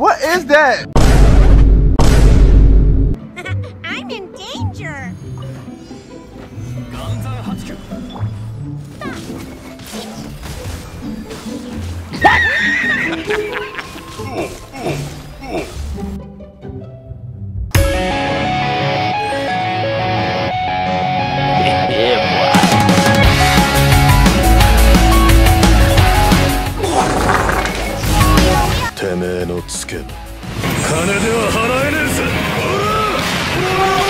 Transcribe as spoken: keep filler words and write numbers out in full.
What is that? I'm in danger. てめえのツケ金では払えねえぜ。